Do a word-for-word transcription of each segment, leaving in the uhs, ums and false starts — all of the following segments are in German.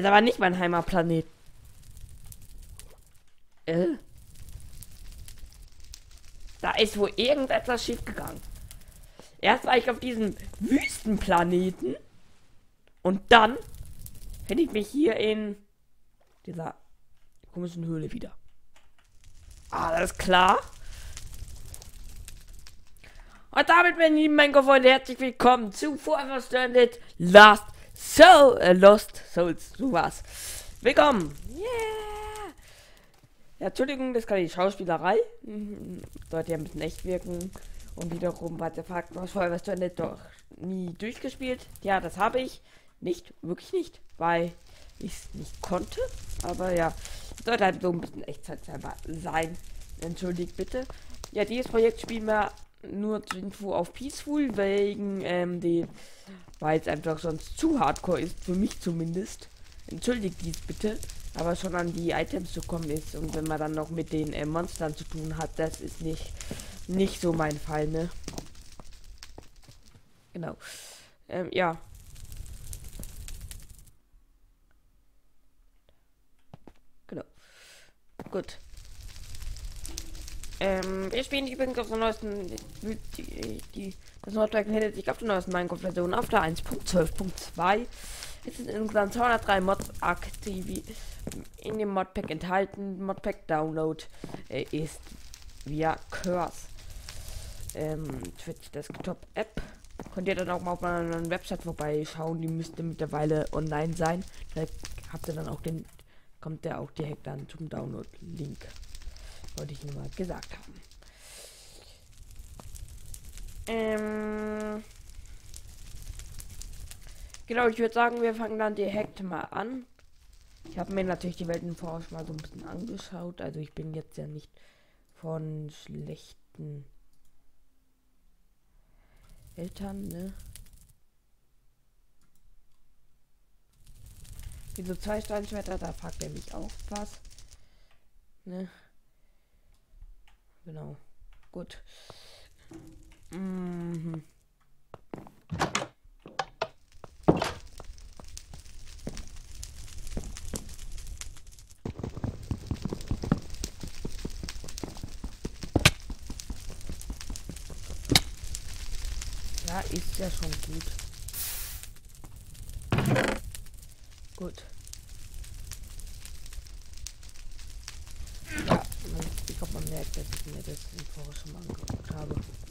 aber nicht mein Heimatplanet. Äh? Da ist wohl irgendetwas schief gegangen. Erst war ich auf diesem Wüstenplaneten und dann finde ich mich hier in dieser komischen Höhle wieder. Alles klar. Und damit, meine lieben Minecraft-Freunde, herzlich willkommen zu Forever Stranded Last Soul, äh, Lost Souls, so war's. Willkommen. Yeah. Ja, Entschuldigung, das kann die Schauspielerei. Mhm. Sollte ja ein bisschen echt wirken. Und wiederum hat der Fakt, was Forever Stranded doch nie durchgespielt. Ja, das habe ich. Nicht, wirklich nicht, weil ich es nicht konnte. Aber ja, sollte halt so ein bisschen Echtzeit sein. Entschuldigt bitte. Ja, dieses Projekt spielen wir nur zur Info auf Peaceful, wegen ähm, den, weil es einfach sonst zu hardcore ist, für mich zumindest. Entschuldigt dies bitte, aber schon an die Items zu kommen ist und wenn man dann noch mit den äh, Monstern zu tun hat, das ist nicht, nicht so mein Fall, ne? Genau. Ähm, ja. Genau. Gut. Ähm, wir spielen übrigens auf der neuesten, die, die, das Nordpack findet sich auf der neuesten Minecraft-Version auf der eins Punkt zwölf Punkt zwei. Es sind insgesamt zweihundertdrei Mods aktiv in dem Modpack enthalten. Modpack Download äh, ist via Curse. Ähm, Twitch Desktop App. Könnt ihr dann auch mal auf meiner Website vorbeischauen, die müsste mittlerweile online sein. Da habt ihr dann auch den, kommt der auch direkt dann zum Download-Link. Wollte ich nur mal gesagt haben. Ähm genau, ich würde sagen, wir fangen dann direkt mal an. Ich habe mir natürlich die Welten vorher schon mal so ein bisschen angeschaut. Also ich bin jetzt ja nicht von schlechten Eltern, ne? Wieso zwei Steinschwerter? Da fragt er mich auch was. Ne? Genau. Gut. Mhm. Ja, ist ja schon gut. Gut. Ja, ich glaube, man merkt, dass ich mir das im Voraus schon mal angeguckt habe.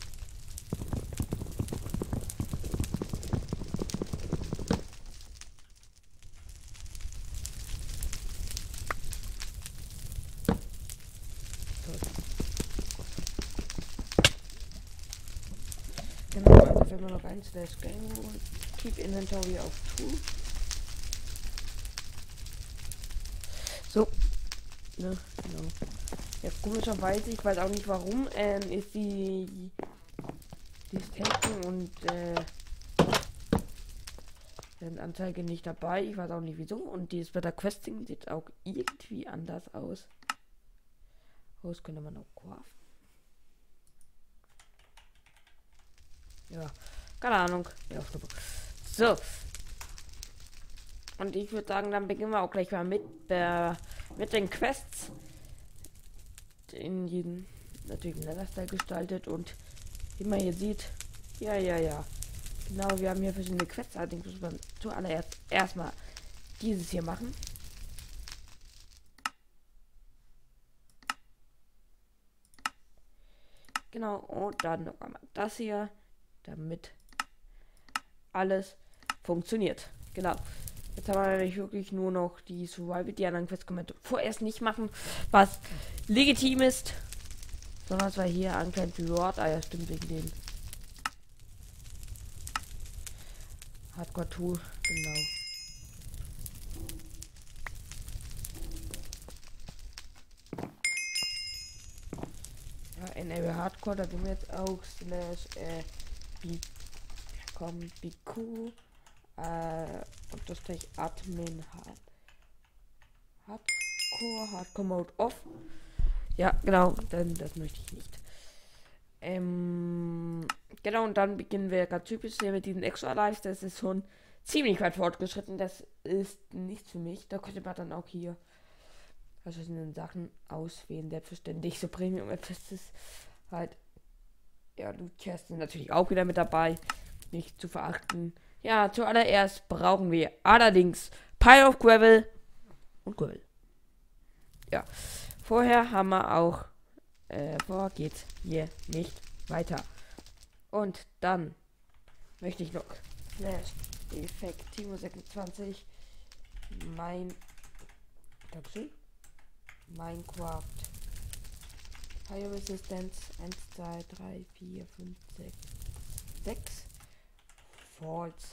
Genau, also wenn man noch ein slash game und keep inventory auf two. So. Ne, genau. Ja, komischerweise, ich weiß auch nicht warum, ähm, ist die die Tanken und äh, Anzeige nicht dabei. Ich weiß auch nicht wieso. Und dieses Wetter Questing sieht auch irgendwie anders aus. Aus könnte man auch craften. Ja, keine Ahnung. Ja, super. So. Und ich würde sagen, dann beginnen wir auch gleich mal mit der mit den Quests. In jedem natürlich im Nether-Style gestaltet und wie man hier sieht, ja, ja, ja. Genau, wir haben hier verschiedene Quests, allerdings muss man zuallererst erstmal dieses hier machen. Genau, und dann noch einmal das hier, damit alles funktioniert. Genau. Jetzt haben wir nämlich wirklich nur noch die Survival, die anderen Quests können wir vorerst nicht machen, was legitim ist. Sondern es war hier Unclaimed Reward, ah ja, stimmt, wegen den Hardcore Tool, genau. Ja, Enable Hardcore, da sind wir jetzt auch slash äh, B komm, B Q äh, und das gleich Admin Hard Hardcore, Hardcore Mode off. Ja, genau, denn das möchte ich nicht. Ähm, genau, und dann beginnen wir ganz typisch hier mit diesen extra Lives. Das ist schon ziemlich weit fortgeschritten. Das ist nichts für mich. Da könnte man dann auch hier verschiedene Sachen auswählen. Selbstverständlich. So Premium etwas ist halt. Ja, Loot Chests sind natürlich auch wieder mit dabei. Nicht zu verachten. Ja, zuallererst brauchen wir allerdings Pile of Gravel und Gravel. Ja. Vorher haben wir auch. Äh, vorher geht's hier nicht weiter. Und dann möchte ich noch Flash Effekt Timo sechsundzwanzig mein Dankeschön. Minecraft Fire Resistance eins, zwei, drei, vier, fünf, sechs, sechs False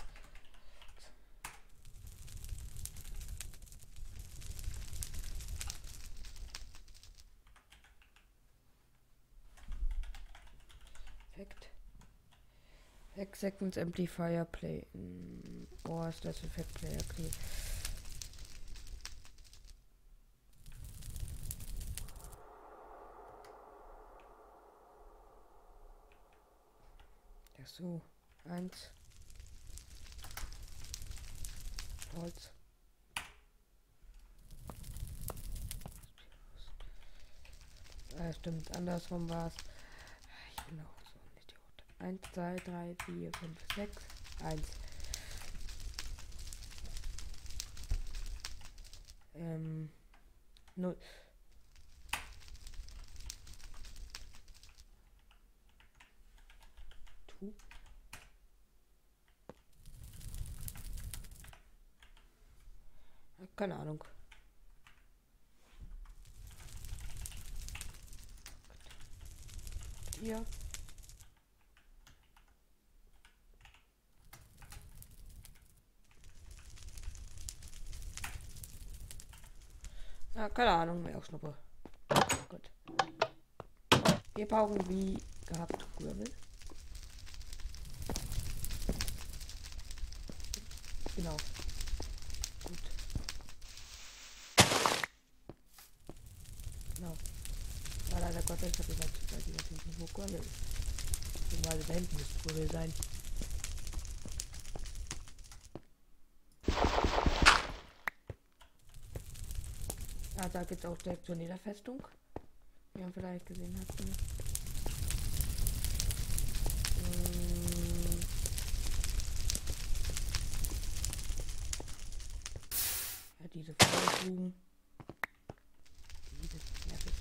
Effekt sechs Seconds Amplifier Play. Oh, ist das Effekt Player, okay. Ach so, eins. Holz. Ah, stimmt, andersrum war es. Ich bin auch so ein Idiot. eins, zwei, drei, vier, fünf, sechs, eins. Ähm, null. Tu. Keine Ahnung. Hier. Ja, keine Ahnung, mehr Schnuppe. Gut. Wir brauchen wie gehabt Gravel. Genau. Gut. Genau. Aber leider Gottes habe ich halt gesagt, dass ich nicht wo Gravel ist. Beziehungsweise da hinten müsste Gravel sein. Ah, da geht es auch direkt zur Niederfestung. Wie man vielleicht gesehen hat. Ne? Hm. Ja, diese Feuerblumen. Diese nervig.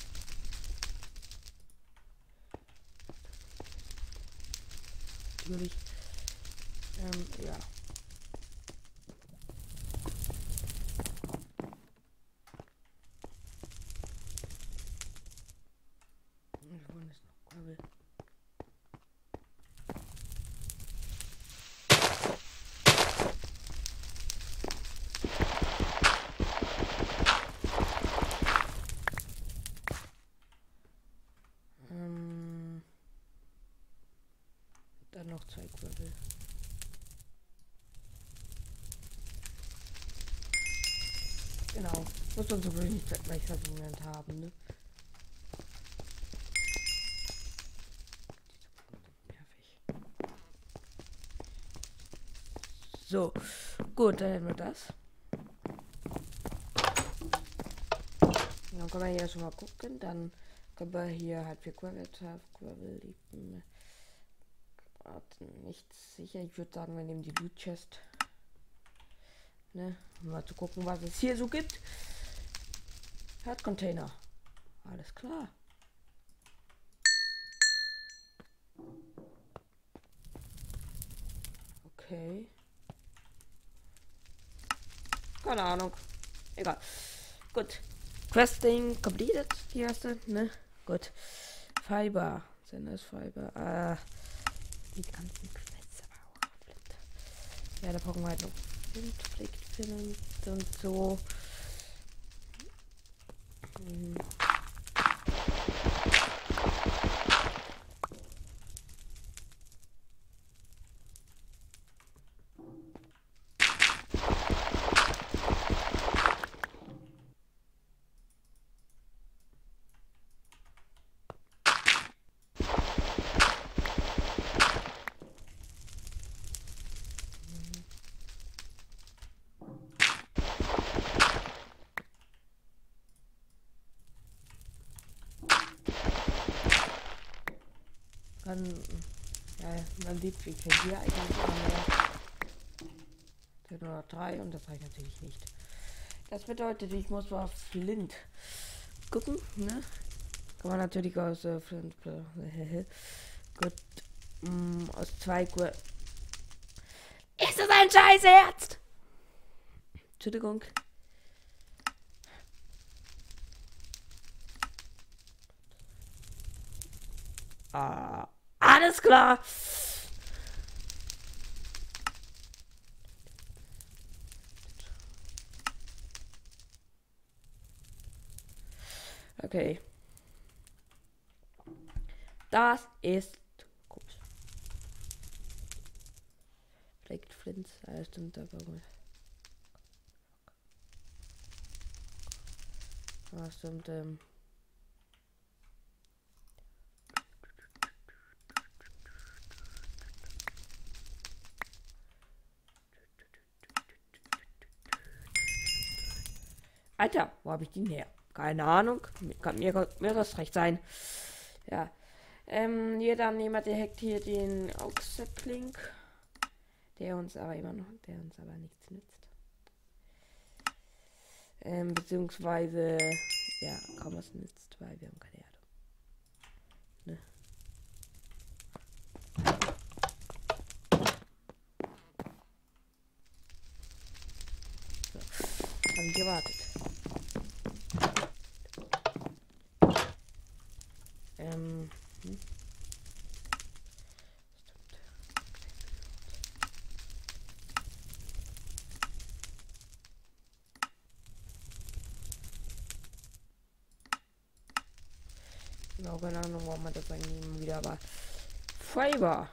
Natürlich. Ähm, ja. Wir wollen jetzt noch Gravel. Ähm, dann noch zwei Gravel. Genau. Muss uns sowieso nicht gleich Moment haben, ne? So, gut, dann hätten wir das. Dann können wir hier schon mal gucken. Dann können wir hier halt für Gravel, Gravel liegen. Nicht sicher. Ich würde sagen, wir nehmen die Loot Chest. Ne? Um mal zu gucken, was es hier so gibt. Hat Container. Alles klar. Okay. Keine Ahnung. Egal. Gut. Questing completed. Die erste, ne? Gut. Fiber. Senders Fiber. Ah. Die ganzen Quests aber auch flippt. Ja, da brauchen wir halt noch Flintflickfilm und so. Hm. Dann, ja, man sieht, wie viel hier eigentlich haben. Nur drei und das reicht natürlich nicht. Das bedeutet, ich muss mal Flint gucken, ne? Kann man natürlich aus äh, Flint. Gut. Mm, aus zwei Gu Ist das ein Scheißherz? Entschuldigung. Ah, alles klar. Okay. Das ist komisch. Vielleicht Flint. Ja, stimmt aber gut. Ah, stimmt. Ähm. Alter, wo habe ich den her? Keine Ahnung. Kann mir, mir das recht sein. Ja. Ähm, hier dann jemand, der hackt hier den Auxeplink. Der uns aber immer noch, der uns aber nichts nützt. Ähm, beziehungsweise, ja, kaum was nützt, weil wir haben keine Erde. Ne? So. Haben gewartet. Ähm, hm? Genau, keine Ahnung, warum man das eigentlich wieder war. Fiber.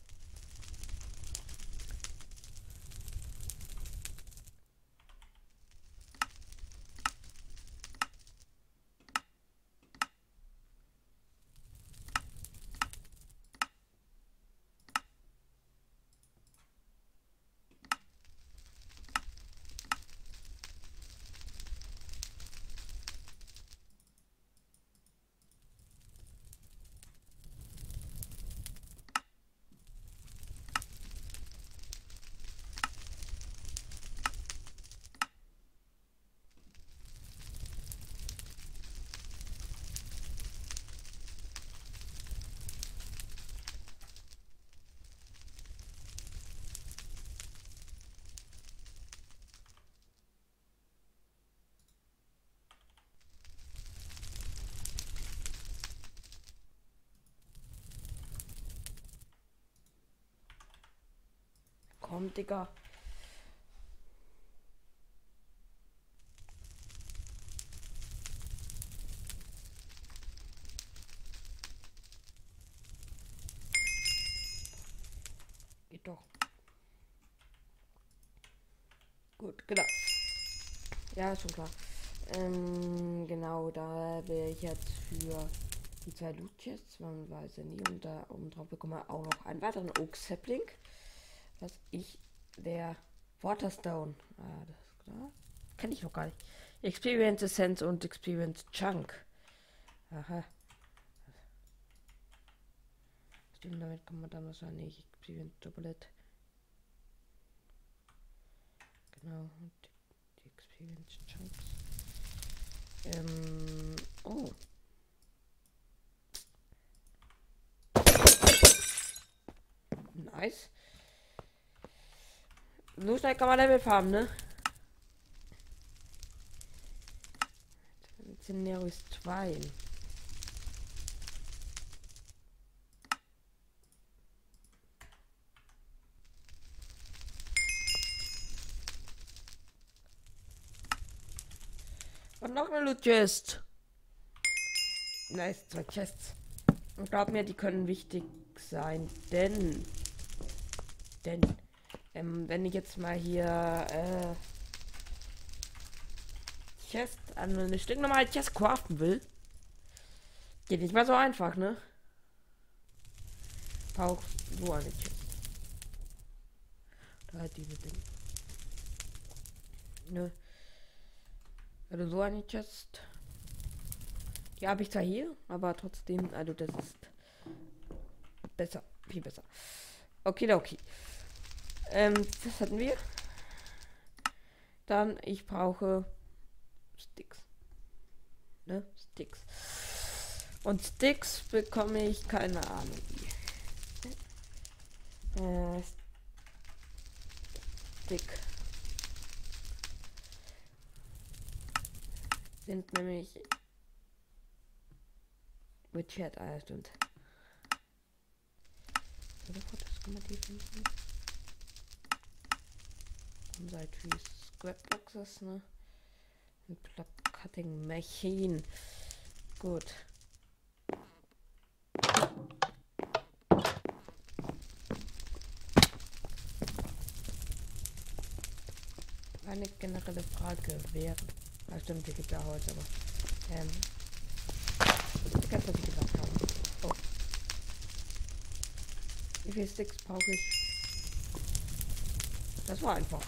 Komm, Digga. Geht doch. Gut, genau. Ja, ist schon klar. Ähm, genau, da wäre ich jetzt für die zwei Loot Chests, man weiß ja nie, und da oben drauf bekommen wir auch noch einen weiteren Oak Sapling. Was ich, der Waterstone. Ah, das ist klar. Kenne ich noch gar nicht. Experience Essence und Experience Chunk. Aha. Stimmt, damit kann man dann wahrscheinlich Experience Doublet. Genau. Und die, die Experience Chunks. Ähm. Oh. Nice. So schnell kann man Level farmen, ne? Szenarios zwei. Und noch eine Loot Chest. Nice, zwei Chests. Und glaub mir, die können wichtig sein, denn denn ähm, wenn ich jetzt mal hier äh, Chest an eine Stück normale Chest craften will, geht nicht mal so einfach, ne? Brauch so eine Chest. Da halt diese Ding. Ne? Also so eine Chest. Die habe ich zwar hier, aber trotzdem, also das ist besser. Viel besser. Okay, okay. Ähm, das hatten wir. Dann, ich brauche Sticks. Ne? Sticks. Und Sticks bekomme ich keine Ahnung wie. Äh, Stick. Sind nämlich mit Chat, ah, stimmt. Das kann man die finden. Seit wie Scrapboxes, ne? Und Block Cutting Machine. Gut. Eine generelle Frage wäre. Ah, stimmt, hier gibt ja Holz, aber. Ähm. Ganz was ich gesagt habe. Oh. Wie viele Sticks brauche ich? Das war einfach.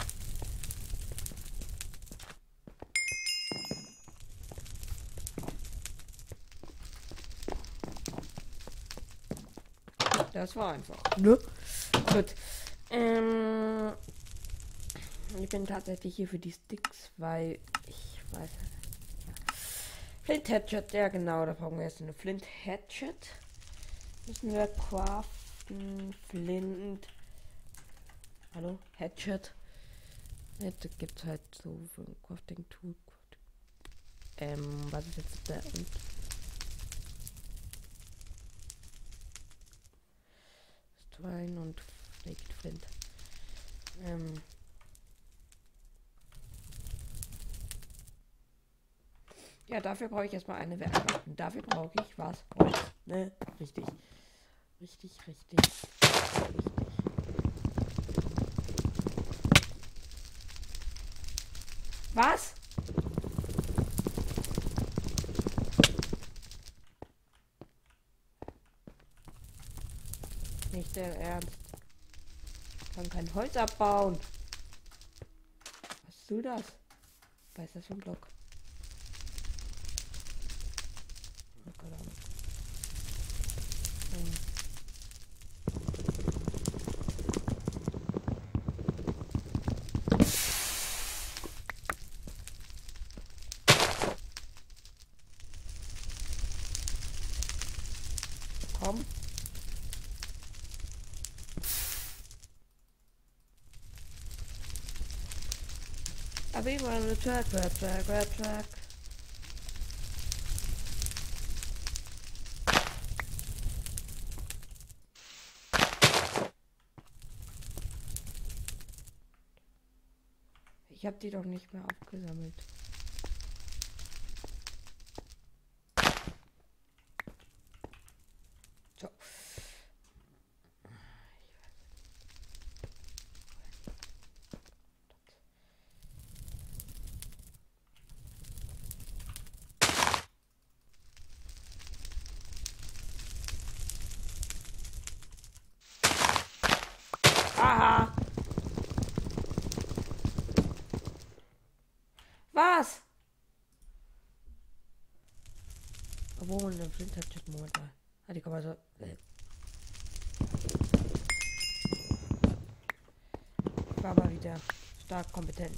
Das war einfach. Ne? Gut. Ähm, ich bin tatsächlich hier für die Sticks, weil ich weiß. Ja. Flint Hatchet, ja genau, da brauchen wir jetzt eine Flint Hatchet. Müssen wir craften. Flint. Hallo? Hatchet. Jetzt gibt es halt so für ein Crafting Tool. Ähm, was ist jetzt der und Stein und Flaked Flint. Ähm. Ja, dafür brauche ich erstmal eine Werkbank. Und dafür brauche ich was? Holz. Ne? Richtig. Richtig, richtig. Richtig. Was? Nicht der Ernst. Ich kann kein Holz abbauen. Was ist du das? Was ist das für ein Block? Oh Gott, hm. Komm. Aber ich wollte eine Track, Track, Track, Track, Track. Ich habe die doch nicht mehr aufgesammelt. So. Aha! Was? Obwohl, eine Flint hat jetzt Moment mal. Ah, die kann man so. Äh. Ich war mal wieder stark kompetent.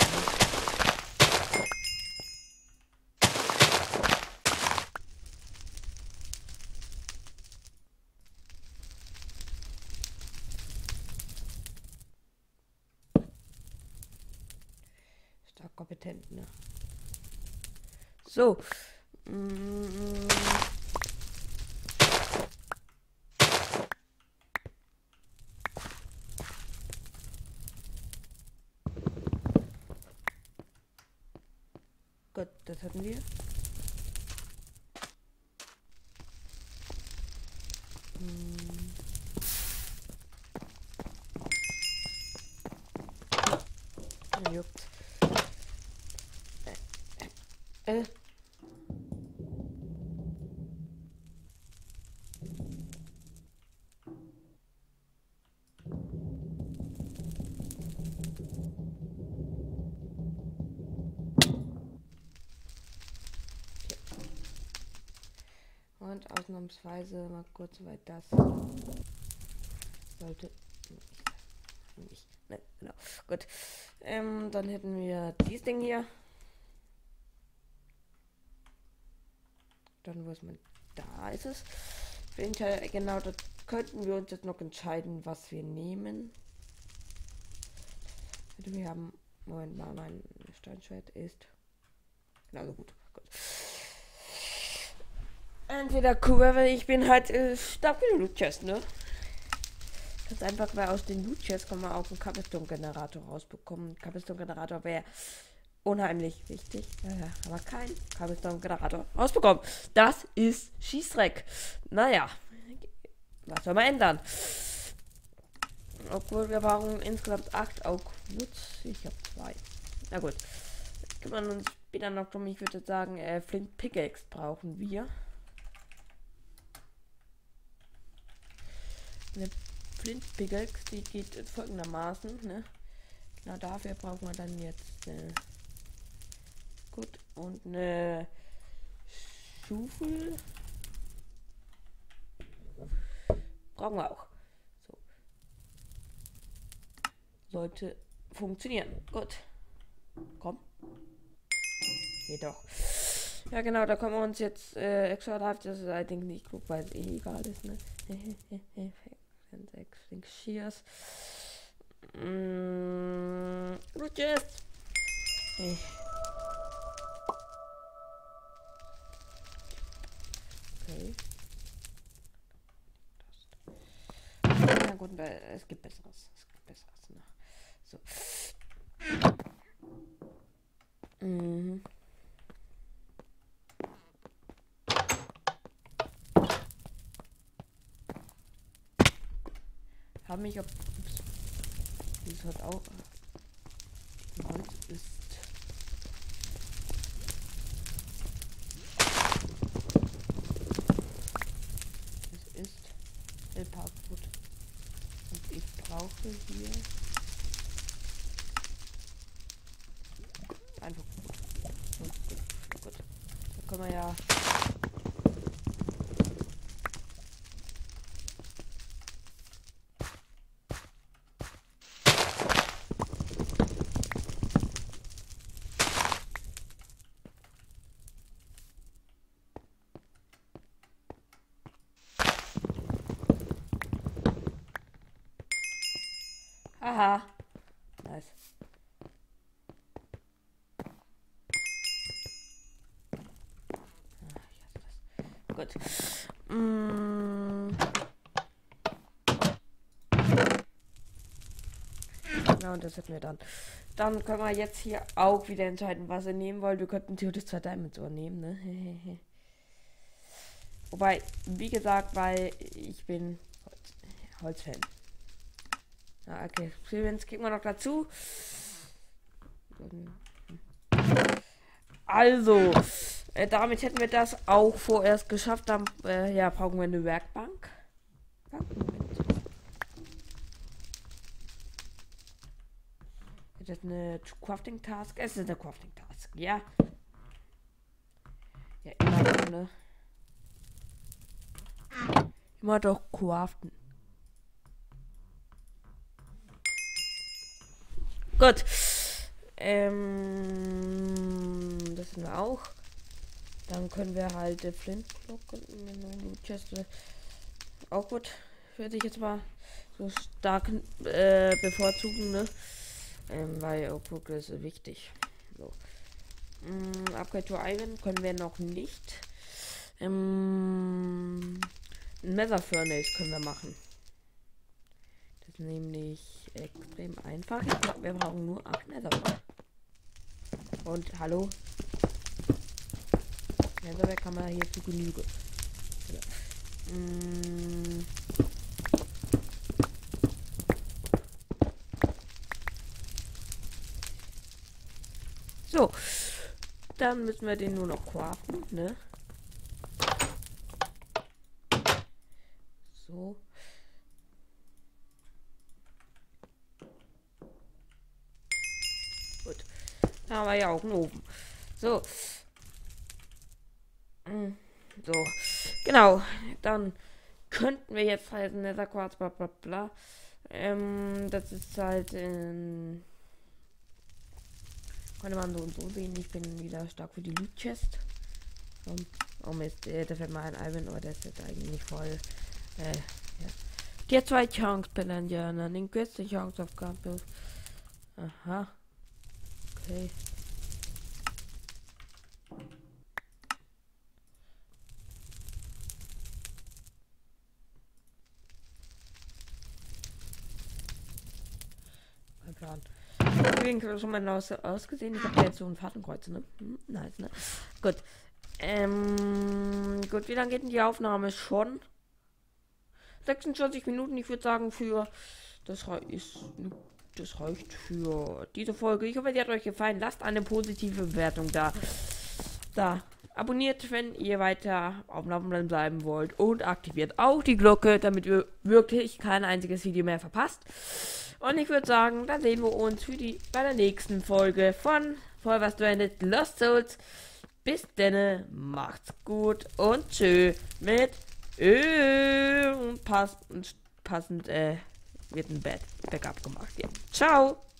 Stark kompetent, ne? So. Mm. Gut, das hatten wir. Hm. Ja, juckt. Äh, äh. Und ausnahmsweise mal kurz weit das. Sollte nicht. Ne, genau. Gut. Ähm, dann hätten wir dieses Ding hier. Dann wo ist man? Da ist es. Hinterher, genau, da könnten wir uns jetzt noch entscheiden, was wir nehmen. Wir haben. Moment mal, mein Steinschwert ist. Genauso gut. Gut. Entweder cool, weil ich bin halt äh, stark wie Loot Chest, ne? Ganz einfach, weil aus den Loot Chests kann man auch einen Cobblestone-Generator rausbekommen. Cobblestone-Generator wäre unheimlich wichtig. Ja, aber kein Cobblestone-Generator rausbekommen. Das ist Schießdreck. Naja, was soll man ändern? Obwohl wir brauchen insgesamt acht Oakwoods. Ich habe zwei. Na gut. Kümmern uns später noch drum. Ich würde sagen, äh, Flint Pickaxe brauchen wir. Eine Flint Pickaxe, die geht folgendermaßen, ne? Genau dafür brauchen wir dann jetzt äh, gut und eine Schufel brauchen wir auch. So. Sollte funktionieren. Gut. Komm. Geht doch. Ja genau, da können wir uns jetzt äh, extra drauf, das ist allerdings nicht gut, weil es eh egal ist, ne? sechs Shears. Mm, Rutschest. Okay. Na gut, es gibt Besseres. Es gibt Besseres. Ne? So. Mhm. Habe mich, ob dies hat auch Holz ist. Es ist Elparkwood. Und ich brauche hier einfach gut. Gut. Gut. Da können wir ja. Aha. Nice. Ah, gut. Mm. Ja, und das hätten wir dann. Dann können wir jetzt hier auch wieder entscheiden, was wir nehmen wollen. Wir könnten theoretisch zwei Diamonds nehmen, ne? Wobei, wie gesagt, weil ich bin Holz, Holzfan. Ja, okay. Silvens kriegen wir noch dazu. Also, äh, damit hätten wir das auch vorerst geschafft. Dann äh, ja, brauchen wir eine Werkbank. Das ist eine Crafting Task. Es ist eine Crafting Task, ja. Ja, immer doch, ne? Immer doch craften. Gut. Ähm, das sind wir auch. Dann können wir halt äh, Flintblock und Chest auch gut. Würde ich jetzt mal so stark äh, bevorzugen, ne? Ähm, weil Oakwood ist wichtig. So. Ähm, Upgrade to Iron können wir noch nicht. Ähm, ein Nether Furnace können wir machen. Das ist nämlich extrem einfach. Ich glaube, wir brauchen nur acht Nether. Und hallo. Nether kann man hier zu Genüge. Ja. Mm. So, dann müssen wir den nur noch craften, ne? So. Gut. Da haben wir ja auch einen Ofen. So. So. Genau. Dann könnten wir jetzt halt Nether Quartz, bla bla bla. Ähm, das ist halt in. Könnte man so und so sehen. Ich bin wieder stark für die Loot Chest. Um, oh Mist, äh, da fällt mal ein Ivan, aber der ist jetzt eigentlich voll. Äh, ja. Die zwei Chance Pelandianer, den größten Chance auf Campus. Aha. Okay. Mein Plan. Übrigens schon mal aus, ausgesehen. Ich habe ja jetzt so ein Fahrtenkreuz, ne? Hm, nice, ne? Gut. Ähm, gut, wie lange geht denn die Aufnahme schon? sechsundzwanzig Minuten, ich würde sagen, für. Das ist. Das reicht für diese Folge. Ich hoffe, sie hat euch gefallen. Lasst eine positive Bewertung da. Da. Abonniert, wenn ihr weiter auf dem Laufenden bleiben wollt. Und aktiviert auch die Glocke, damit ihr wirklich kein einziges Video mehr verpasst. Und ich würde sagen, dann sehen wir uns für die, bei der nächsten Folge von Forever Stranded Lost Souls. Bis denne, macht's gut und tschö mit Ö und passend, passend äh, wird ein Bad Backup gemacht. Ja. Ciao!